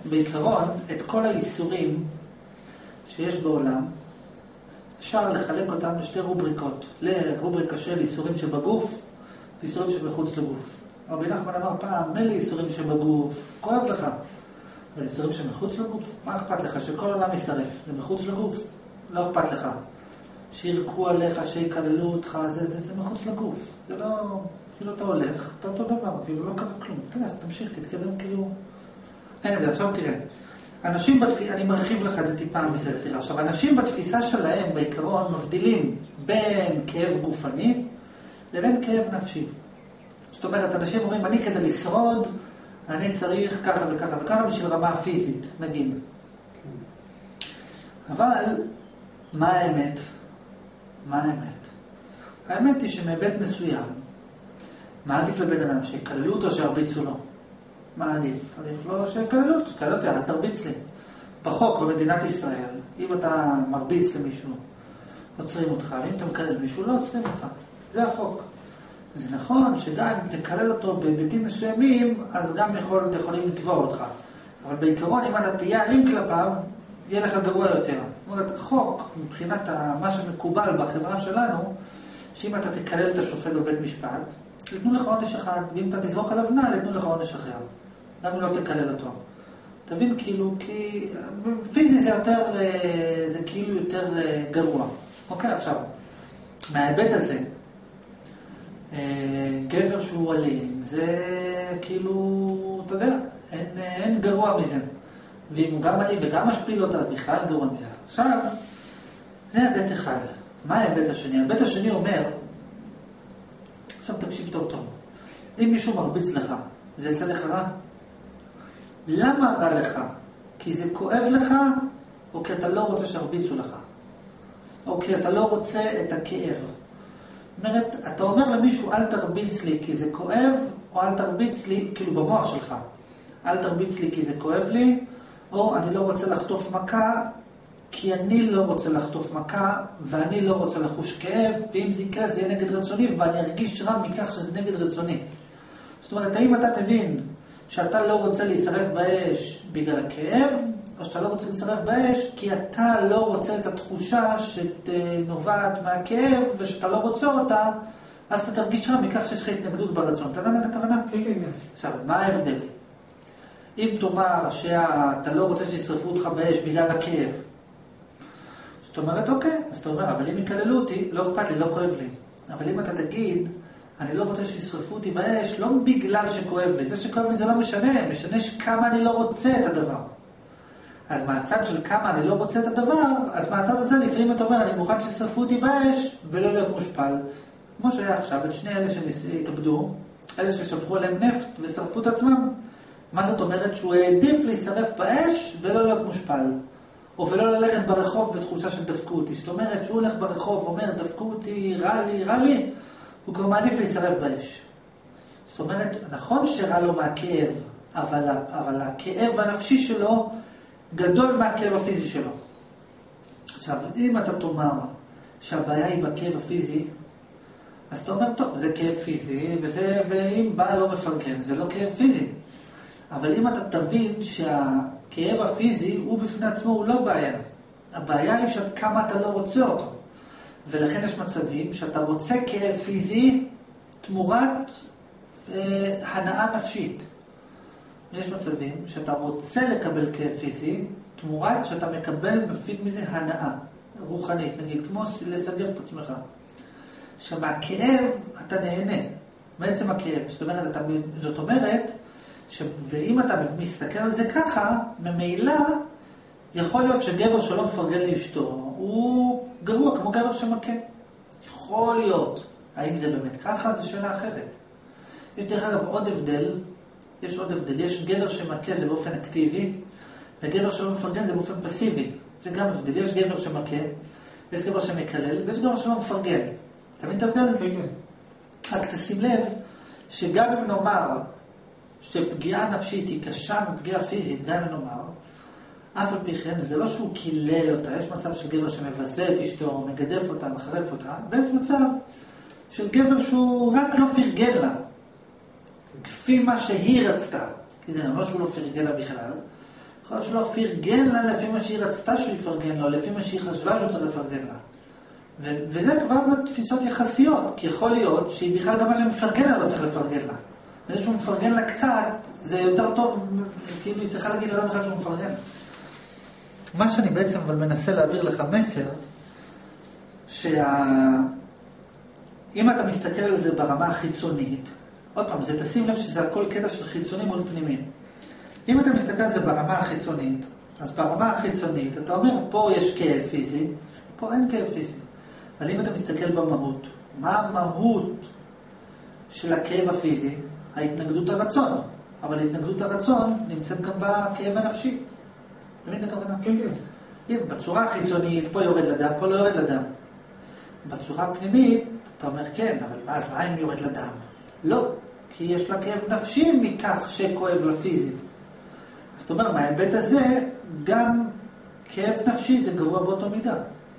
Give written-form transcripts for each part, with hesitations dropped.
בעיקרון, את כל האיסורים שיש בעולם, אפשר לחלק אותם לשתי רובריקות. לרובריקה של איסורים שבגוף, ואיסורים שבחוץ לגוף. רבי נחמן אמר פעם, מלא איסורים שבגוף, כואב לך. אבל איסורים שמחוץ לגוף, מה אכפת לך? שכל עולם ישרף. זה מחוץ לגוף, לא אכפת לך. שירקו עליך, שיקללו אותך, זה מחוץ לגוף. זה לא, כאילו אתה הולך, אתה אותו דבר, כאילו לא קרה כלום. תמשיך, תתקדם, כאילו... אין הבדל, עכשיו תראה. אנשים בתפיסה, אני מרחיב לך את זה טיפה מסביב, תראה. עכשיו, אנשים בתפיסה שלהם בעיקרון מבדילים בין כאב גופני לבין כאב נפשי. זאת אומרת, אנשים אומרים, אני כדי לשרוד, אני צריך ככה וככה וככה בשביל רמה פיזית, נגיד. אבל, מה האמת? מה האמת? האמת היא שמהיבט מסוים, מה עדיף לבן אדם? שיקללו אותו או שהרביצו לו? מה עדיף? עדיף לו שיקללו אותו, קללו אותו, אל תרביץ לי. בחוק במדינת ישראל, אם אתה מרביץ למישהו, עוצרים אותך, ואם אתה מקלל מישהו, לא עוצרים אותך. זה החוק. זה נכון שגם אם תקלל אותו בהיבטים מסוימים, אז גם יכולים לתבוע אותך. אבל בעיקרון, אם אתה תהיה אלים כלפיו, יהיה לך גרוע יותר. זאת אומרת, החוק, מבחינת מה שמקובל בחברה שלנו, שאם אתה תקלל את השופט בבית משפט, יתנו לך עונש אחד, ואם אתה תזרוק עליו נעל, יתנו לך עונש אחר. גם אם לא תקלל אותו. תבין, כאילו, כי פיזי זה יותר, זה כאילו יותר גרוע. אוקיי, עכשיו, מההיבט הזה, גבר שהוא אלים, זה כאילו, אתה יודע, אין גרוע מזה. ואם הוא גם אלים וגם משפיל אותה, בכלל גרוע מזה. עכשיו, זה היבט אחד. מה ההיבט השני? ההיבט השני אומר, עכשיו תקשיב טוב טוב, אם מישהו מרביץ לך, זה יצא לך רע? למה רע לך? כי זה כואב לך, או כי אתה לא רוצה שהרביצו לך? או כי אתה לא רוצה את הכאב? זאת אומרת, אתה אומר למישהו, אל תרביץ לי כי זה כואב, או אל תרביץ לי, כאילו במוח שלך, אל תרביץ לי כי זה כואב לי, או אני לא רוצה לחטוף מכה, כי אני לא רוצה לחטוף מכה, ואני לא רוצה לחוש כאב, ואם זה יקרה זה יהיה נגד רצוני, ואני ארגיש רע מכך שזה נגד רצוני. זאת אומרת, האם אתה מבין שאתה לא רוצה להישרף באש בגלל הכאב, או שאתה לא רוצה להישרף באש כי אתה לא רוצה את התחושה שנובעת מהכאב, ושאתה לא רוצה אותה, אז אתה תרגיש רע מכך שיש לך התנגדות ברצון. אתה מבין את הכוונה? כן, כן, כן. עכשיו, מה ההבדל? אם תאמר שאתה לא רוצה שישרפו אותך באש בגלל הכאב, זאת אומרת, אוקיי, אז אתה אומר, אבל אם יקללו אותי, לא אכפת לי, לא כואב לי. אבל אם אתה תגיד, אני לא רוצה שישרפו אותי באש, לא בגלל שכואב לי. זה שכואב לי זה לא משנה, משנה כמה אני לא רוצה את הדבר. אז מהצד של כמה אני לא רוצה את הדבר, אז מהצד הזה לפעמים אתה אומר, אני מוכן שישרפו אותי באש, ולא להיות מושפל. כמו שהיה עכשיו, את שני אלה שהתאבדו, אלה ששפכו עליהם נפט ושרפו את עצמם. מה זאת אומרת? שהוא העדיף להישרף באש ולא להיות מושפל. או ולא ללכת ברחוב בתחושה של דפקו אותי. זאת אומרת, שהוא הולך ברחוב ואומר, דפקו אותי, רע לי, רע לי, הוא כבר מעדיף להישרף באש. זאת אומרת, נכון שרע לו מהכאב, אבל הכאב הנפשי שלו גדול מהכאב הפיזי שלו. עכשיו, אם אתה תאמר שהבעיה היא בכאב הפיזי, אז אתה אומר, טוב, זה כאב פיזי, ואם בא לא מפרגן, זה לא כאב פיזי. אבל אם אתה תבין שהכאב הפיזי הוא בפני עצמו הוא לא בעיה. הבעיה היא שעד כמה אתה לא רוצה אותו. ולכן יש מצבים שאתה רוצה כאב פיזי תמורת הנאה נפשית. יש מצבים שאתה רוצה לקבל כאב פיזי תמורת שאתה מקבל מפיק מזה הנאה רוחנית, נגיד, כמו לסגב את עצמך. שמהכאב אתה נהנה, בעצם הכאב. זאת אומרת, ואם אתה מסתכל על זה ככה, ממילא יכול להיות שגבר שלא מפרגן לאשתו הוא גרוע כמו גבר שמכה. יכול להיות. האם זה באמת ככה? זו שאלה אחרת. יש דרך אגב עוד הבדל. יש גבר שמכה זה באופן אקטיבי, וגבר שלא מפרגן זה באופן פסיבי. זה גם הבדל. יש גבר שמכה, יש גבר שמקלל, ויש גבר שלא מפרגן. אתה מבין את ההבדל? כן, כן. רק תשים לב שגם אם נאמר שפגיעה נפשית היא קשה מפגיעה פיזית, גם אם נאמר, אף על פי כן, זה לא שהוא קילל אותה. יש מצב של גבר שמבזה את אשתו, מגדף אותה, מחרף אותה, ויש מצב של גבר שהוא רק לא פרגן לה, כפי מה שהיא רצתה. כי זה לא שהוא לא פרגן לה בכלל, יכול להיות שלא פרגן לה לפי מה שהיא רצתה שהוא יפרגן לו, לפי מה שהיא חשבה שהוא צריך לפרגן לה. וזה כבר תפיסות יחסיות, כי יכול להיות שהיא בכלל גם מה שמפרגן לה לא צריך לפרגן לה. וזה שהוא מפרגן לה קצת, זה יותר טוב, כאילו היא צריכה להגיד לאדם אחד שהוא מפרגן. מה שאני בעצם אבל מנסה להעביר לך מסר, אם אתה מסתכל על זה ברמה החיצונית, עוד פעם, זה תשים לב שזה הכל קטע של חיצוני מול פנימי. אם אתה מסתכל על זה ברמה החיצונית, אז ברמה החיצונית, אתה אומר, פה יש כאב פיזי, פה אין כאב פיזי. אבל אם אתה מסתכל במהות, מה המהות של הכאב הפיזי? ההתנגדות הרצון. אבל התנגדות הרצון נמצאת גם בכאב הנפשי. תמיד הכוונה? כן, כן. אם בצורה החיצונית, פה יורד לדם, פה לא יורד לדם. בצורה הפנימית, אתה אומר כן, אבל אז מה אם יורד לדם? לא, כי יש לה כאב נפשי מכך שכואב לה פיזי. אז זאת אומרת, מההיבט הזה, גם כאב נפשי זה גרוע באותו מידה.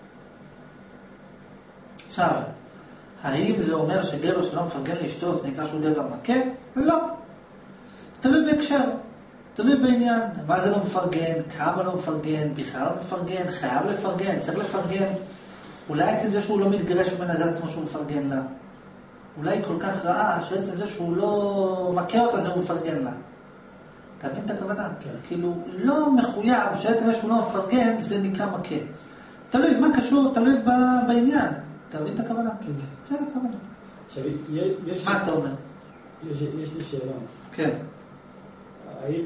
עכשיו, האם זה אומר שגבר שלא מפרגן לאשתו, זה נקרא שהוא גבר מכה? לא. תלוי בהקשר, תלוי בעניין. מה זה לא מפרגן, כמה לא מפרגן, בכלל לא מפרגן, חייב לפרגן, צריך לפרגן. אולי עצם זה שהוא לא מתגרש ממנה זה עצמו שהוא מפרגן לה. אולי היא כל כך רעה שעצם זה שהוא לא מכה אותה זה הוא מפרגן לה. אתה מבין את הכוונה? כן. כאילו, לא מחויב שעצם זה שהוא לא מפרגן זה נקרא מכה. תלוי, מה קשור? תלוי בעניין. אתה מבין את הכוונה? כן. זה הכוונה. עכשיו, מה אתה אומר? יש לי שאלה. כן. האם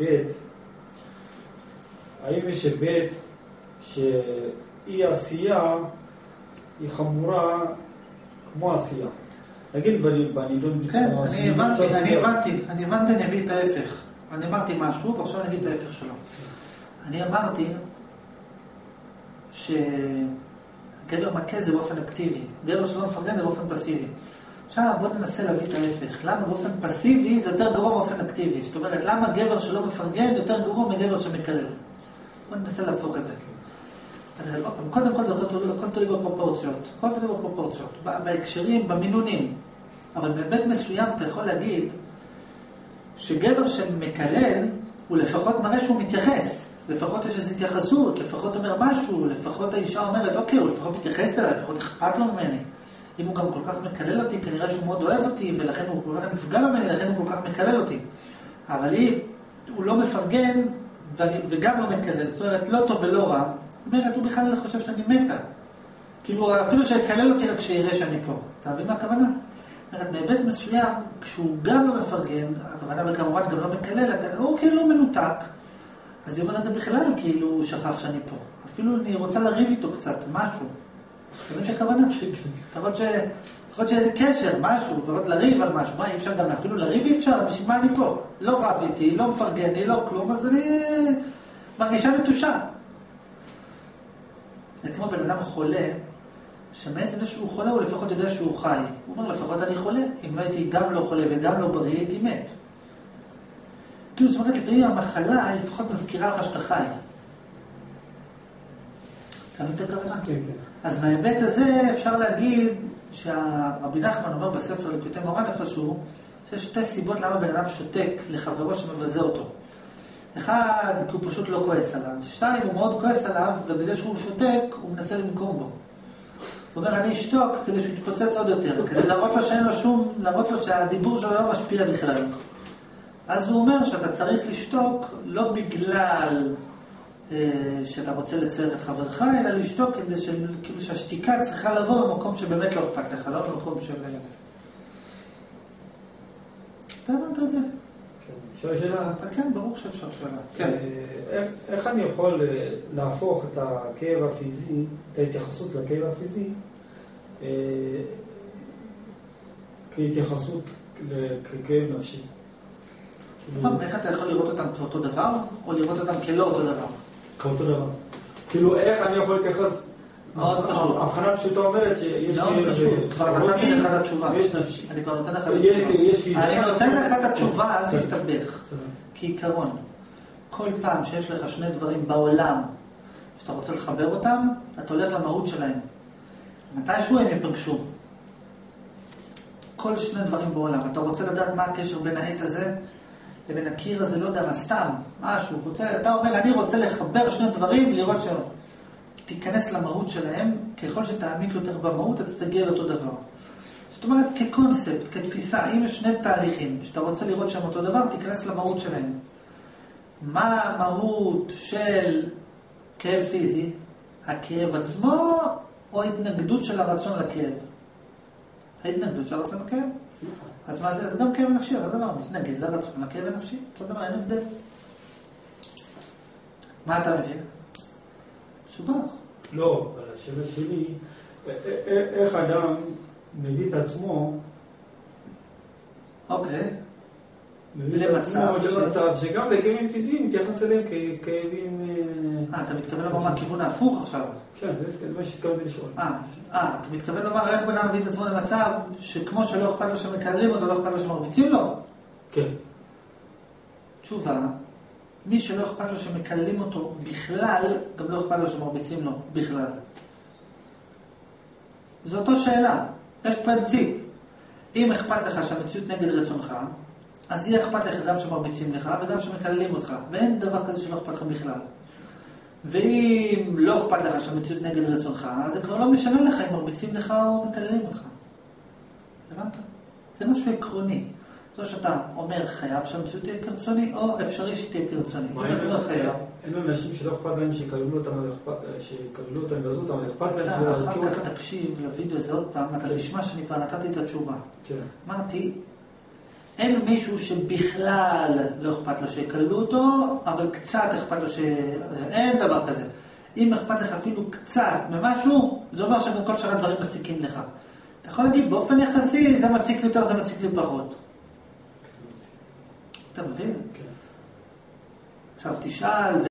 יש היבט שאי עשייה היא חמורה כמו עשייה? נגיד בנידון... כן, אני הבנתי, אני אביא את ההפך. אני אמרתי משהו, ועכשיו אני אגיד את ההפך שלו. אני אמרתי שגבר מכה זה באופן אקטיבי, גבר שלא מפרגן זה באופן פסיבי. עכשיו בוא ננסה להביא את ההפך. למה באופן פסיבי זה יותר גרוע באופן אקטיבי? זאת אומרת, למה גבר שלא מפרגן יותר גרוע מגבר שמקלל? בוא ננסה להפוך את זה. קודם כל זה הכל תלוי בפרופורציות. הכל תלוי בפרופורציות. בהקשרים, במינונים. אבל בבית מסוים אתה יכול להגיד שגבר שמקלל הוא לפחות מראה שהוא מתייחס. לפחות יש איזו התייחסות, לפחות אומר משהו, לפחות האישה אומרת, אוקיי, הוא לפחות מתייחס אליי, לפחות אכפת לו ממני. אם הוא גם כל כך מקלל אותי, כנראה שהוא מאוד אוהב אותי, ולכן הוא כל כך נפגע ממני, לכן הוא כל כך מקלל אותי. אבל אם הוא לא מפרגן, וגם לא מקלל, זאת אומרת, לא טוב ולא רע, זאת אומרת, הוא בכלל לא חושב שאני מתה. כאילו, אפילו שיקלל אותי רק שיראה שאני פה. אתה מבין מה הכוונה? זאת אומרת, מהיבט מסוים, כשהוא גם לא מפרגן, הכוונה וכמובן גם לא מקלל, הוא כאילו מנותק, אז היא אומרת את זה בכלל, כאילו הוא שכח שאני פה. אפילו אני רוצה לריב איתו קצת, משהו. אתה מבין שהכוונה? יכול להיות שאיזה קשר, משהו, לפחות לריב על משהו. מה, אי אפשר גם אפילו לריב אי אפשר? בשביל מה אני פה? לא רב איתי, לא מפרגן לי, לא כלום, אז אני מרגישה נטושה. זה כמו בן אדם חולה, שמעצם זה שהוא חולה, הוא לפחות יודע שהוא חי. הוא אומר, לפחות אני חולה. אם לא הייתי גם לא חולה וגם לא בריא, הייתי מת. כאילו, זאת אומרת, לפעמים המחלה היא לפחות מזכירה לך שאתה חי. אתה מבין את הכוונה? כן, כן. אז מההיבט הזה אפשר להגיד שהרבי נחמן אומר בספר ליקוטי מורן איפשהו, שיש שתי סיבות למה בן אדם שותק לחברו שמבזה אותו. אחד, כי הוא פשוט לא כועס עליו. שתיים, הוא מאוד כועס עליו, ובזה שהוא שותק, הוא מנסה לנקום בו. הוא אומר, אני אשתוק כדי שהוא יתפוצץ עוד יותר, כדי להראות לו שאין לו שום, להראות לו שהדיבור שלו לא משפיע בכלל. אז הוא אומר שאתה צריך לשתוק לא בגלל שאתה רוצה לצייר את חברך, אלא לשתוק כדי כאילו שהשתיקה צריכה לבוא במקום שבאמת לא אכפת לך, לא במקום של... אתה הבנת את זה? אפשר שאלה? אתה כן, ברור שאפשר שאלה. כן. איך אני יכול להפוך את הכאב הפיזי, את ההתייחסות לכאב הפיזי, כהתייחסות לכאב נפשי? איך אתה יכול לראות אותם כאותו דבר, או לראות אותם כלא אותו דבר? כאותו דבר. כאילו, איך אני יכול להתייחס? מאוד פשוט. הבחנה פשוטה אומרת שיש מאוד פשוט. כבר נתתי לך את התשובה. ויש נפשי. אני כבר נותן לך את התשובה. אני נותן לך את התשובה, אל תסתבך. כעיקרון, כל פעם שיש לך שני דברים בעולם, שאתה רוצה לחבר אותם, אתה הולך למהות שלהם. מתישהו הם יפגשו. כל שני דברים בעולם. אתה רוצה לדעת מה הקשר בין העת הזה לבין הקיר הזה, לא יודע מה, סתם, משהו, אתה אומר, אני רוצה לחבר שני דברים, לראות שלא. תיכנס למהות שלהם, ככל שתעמיק יותר במהות, אתה תגיע לאותו דבר. זאת אומרת, כקונספט, כתפיסה, אם יש שני תהליכים, שאתה רוצה לראות שהם אותו דבר, תיכנס למהות שלהם. מה המהות של כאב פיזי? הכאב עצמו, או התנגדות של הרצון לכאב? ההתנגדות של הרצון לכאב? אז מה זה? אז גם כאב נפשי, אז דבר, מתנגד לרצון לכאב נפשי. אותו דבר, אין הבדל. מה אתה מבין? סובך. לא, אבל השאלה שלי, איך אדם מביא את עצמו, אוקיי. למצב שגם לכאבים פיזיים מתייחס אליהם ככאבים... אתה מתכוון לומר מהכיוון ההפוך עכשיו? כן, זה מה שהתכוונתי לשאול. אתה מתכוון לומר איך בן אדם מביא את עצמו למצב שכמו שלא אכפת לו שמקללים אותו, לא אכפת לו שמרביצים לו? כן. תשובה, מי שלא אכפת לו שמקללים אותו בכלל, גם לא אכפת לו שמרביצים לו בכלל. זו אותו שאלה. יש פרינציפ. אם אכפת לך שהמציאות נגד רצונך, אז יהיה אכפת לך גם שמרביצים לך וגם שמקללים אותך. ואין דבר כזה שלא אכפת לך בכלל. ואם לא אכפת לך שהמציאות נגד רצונך, אז זה כבר לא משנה לך אם מרביצים לך או מקללים אותך. הבנת? זה משהו עקרוני. זו שאתה אומר חייב שהמציאות תהיה כרצוני, או אפשרי שתהיה כרצוני. אין אנשים שלא אכפת להם שיקללו אותם ועזו אותם, אכפת להם אתה אחר כך תקשיב לוידאו הזה עוד פעם, אתה תשמע שאני כבר נתתי את התשובה. אמרתי, אין מישהו שבכלל לא אכפת לו שיקללו אותו, אבל קצת אכפת לו אין דבר כזה. אם אכפת לך אפילו קצת ממשהו, זה אומר שגם כל שאר הדברים מציקים לך. אתה יכול להגיד, באופן יחסי, זה מציק לי יותר, זה מציק לי פחות. אתה מבין? כן. עכשיו תשאל...